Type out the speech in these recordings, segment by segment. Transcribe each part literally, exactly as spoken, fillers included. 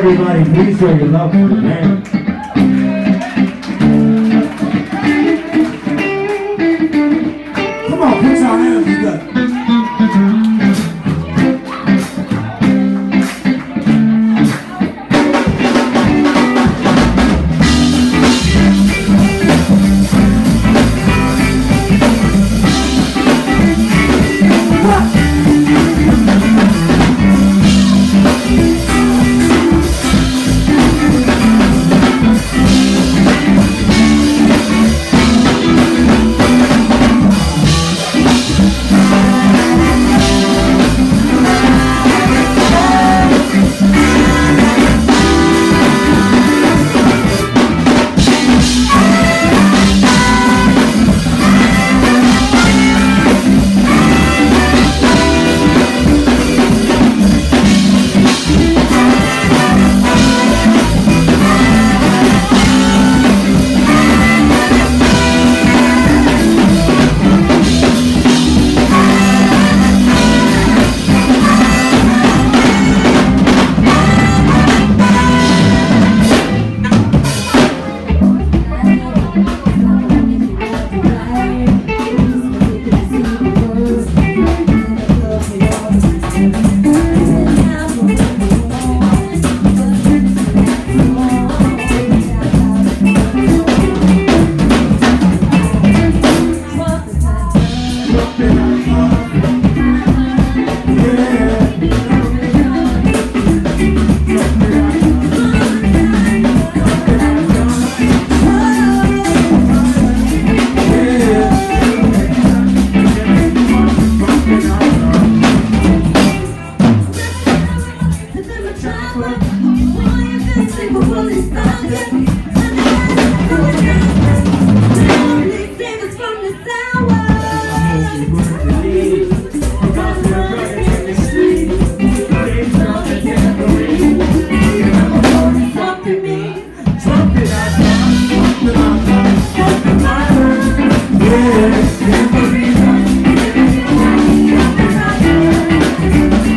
Everybody, please show your love for the man. Come on, put your hands together.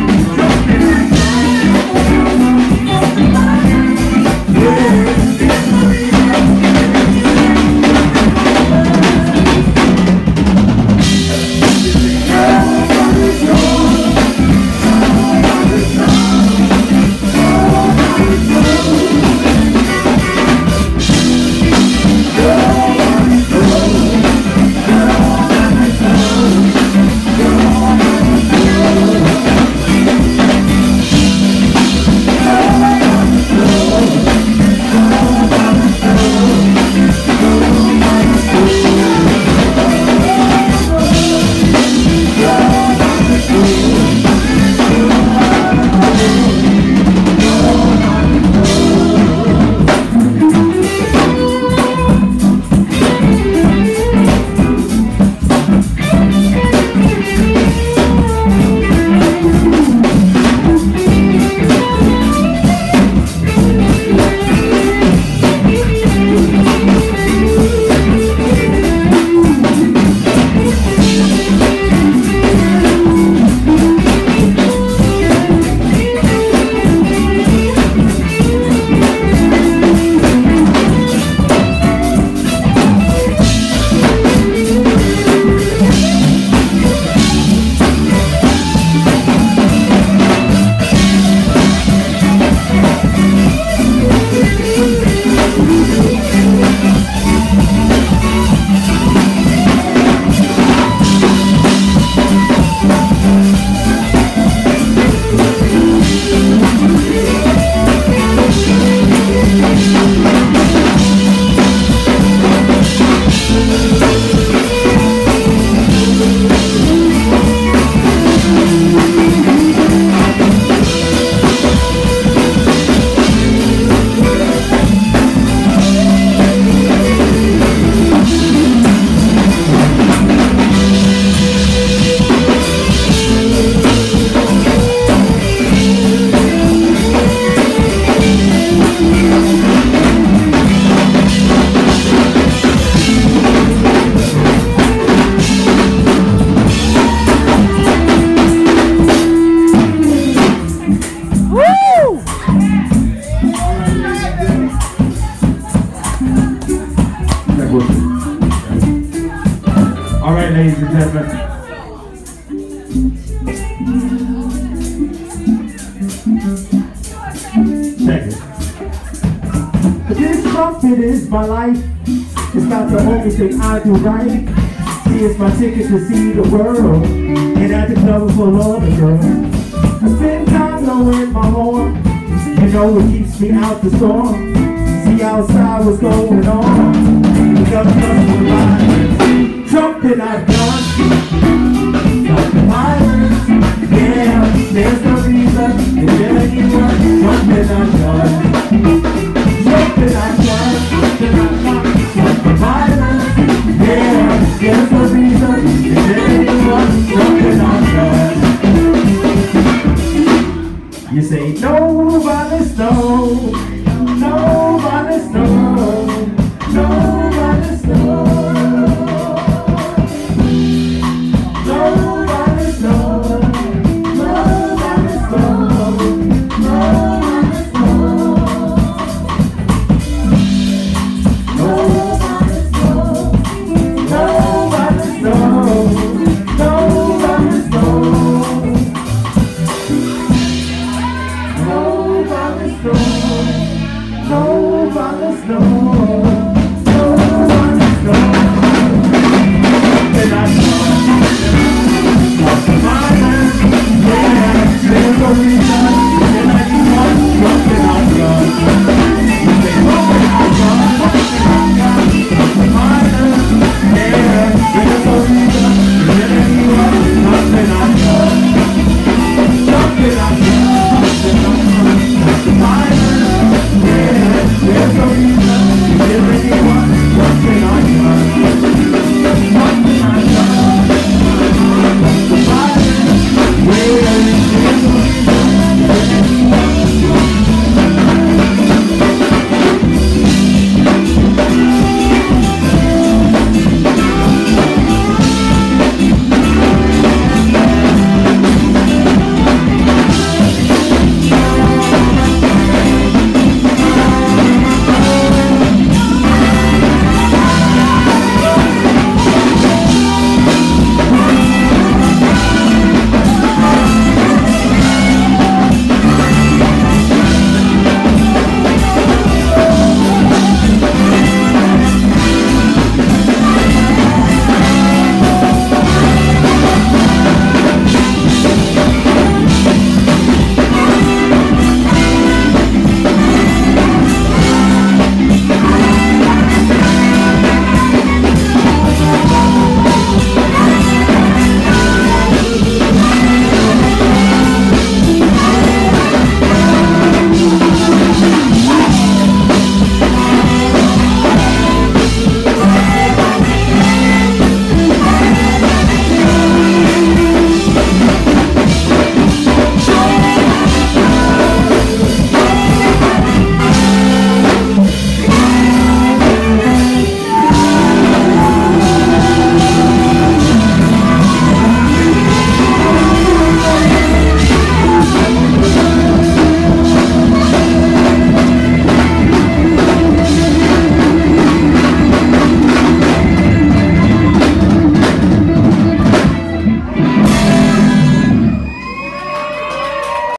Yeah. All right, ladies and gentlemen. Check it. This trumpet is my life. It's not the only thing I do right. See, it's my ticket to see the world. And at the club full of the girls. I spend time blowing my horn. You know it keeps me out the storm. See outside what's going on. The government will rise. Trumpet I've done. Like the pirates. Yeah, there's no reason to tell anyone. Trumpet I've done.